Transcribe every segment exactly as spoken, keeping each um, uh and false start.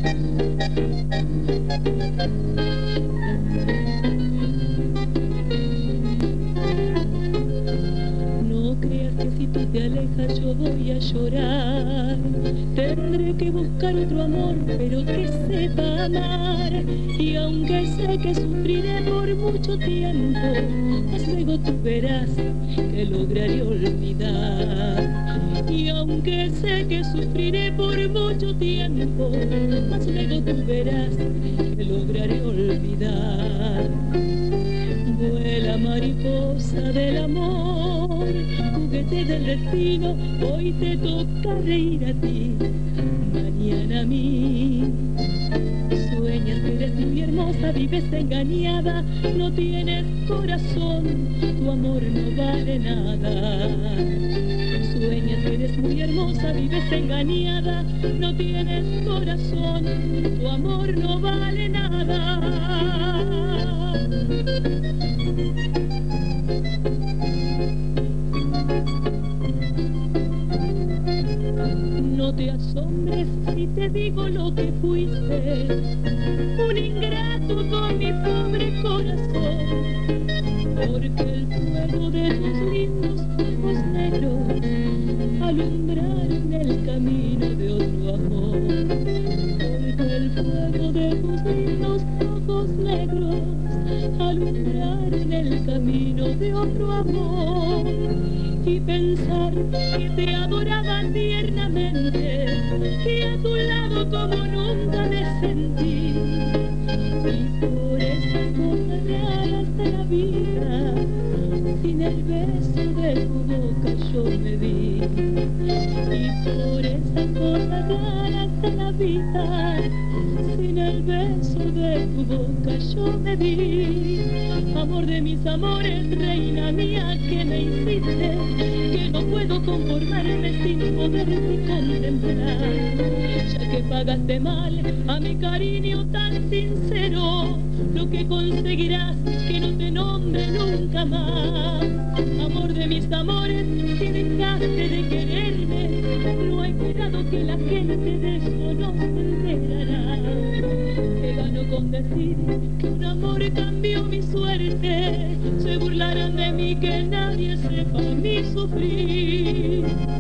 No creas que si tú te alejas yo voy a llorar. Tendré que buscar otro amor, pero que sepa amar. Y aunque sé que sufriré por mucho tiempo, mas luego tú verás que lograré olvidar. Y aunque sé que sufriré por mucho tiempo, mas luego tú verás que lograré olvidar. Vuela mariposa del amor, juguete del destino, hoy te toca reír a ti, mañana a mí. Sueñas que eres muy hermosa, vives engañada, no tienes corazón, tu amor no vale nada. Sueñas que eres muy hermosa, vives engañada, no tienes corazón, tu amor no vale nada. No te asombres si te digo lo que fuiste, un ingrato con mi pobre corazón, porque el fuego de tus lindos ojos negros alumbraron el camino de otro amor, porque el fuego de tus lindos ojos negros alumbraron el camino de otro amor. Y pensar que te adoraban tiernamente, que a tu lado como nunca me sentí, y por esas cosas raras de la vida, sin el beso de tu boca yo me vi. Y por esas cosas raras de la vida, sin el beso de tu boca yo me vi. Amor de mis amores, reina mía, que me hiciste, que no puedo conformarme sin poderte contemplar. Ya que pagaste mal a mi cariño tan sincero, lo que conseguirás que no te nombre nunca más. Amor de mis amores, si dejaste de quererme, no he esperado que la gente de eso no se enterará. Que gano con decir que un amor cambió mi suerte, se burlarán de mí, que nadie sepa mi sufrir.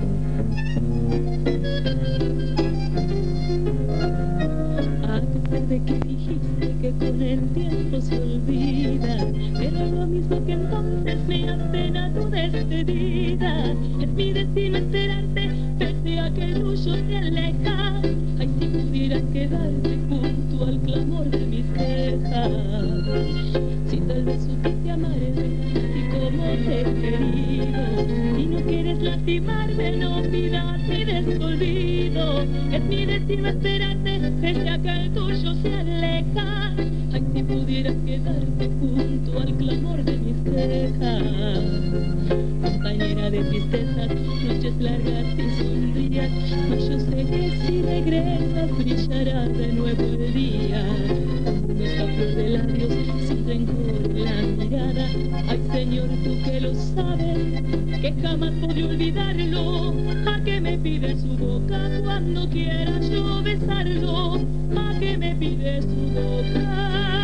A pesar de que dijiste que con el tiempo se olvida, pero lo mismo que entonces me apena tu despedida. Es mi destino esperarte, pese a que el tuyo se aleja. Ay, si pudieras quedarte junto al clamor de mis quejas. Si tal vez supiste amarme y como te he querido, y no quieres lastimarme, no pidas mi desolvido. Es mi destino esperarte, pese a que el tuyo se aleja. Ay, si pudieras quedarte junto al clamor de mis quejas. Compañera de tristezas, noches largas y sombrías, mas yo sé que si regresas brillará de nuevo el día. Nuestra flor de labios, sin rencor la mirada. Ay, Señor, tú que lo sabes, que jamás podré olvidarlo. ¿A qué me pide su boca cuando quiera yo besarlo? ¿A qué me pide su boca?